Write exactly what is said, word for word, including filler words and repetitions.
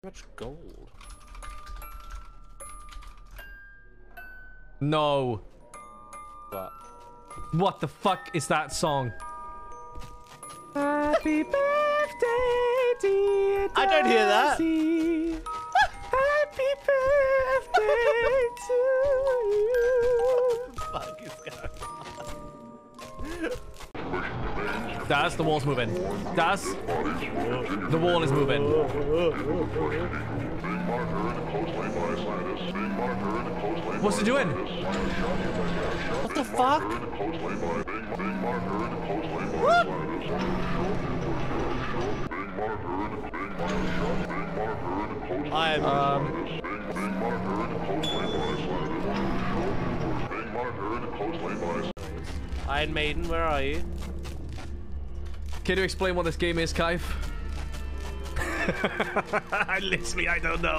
Much gold. No. What? What the fuck is that song? Happy birthday, dear I don't hear that. Darcy. Happy birthday to you. What the fuck is going on? Daz, the wall's moving. Daz, the wall is moving. What's it doing? What the fuck? I am. Um. Iron Maiden, where are you? Can you explain what this game is, Kaif? I literally, I don't know.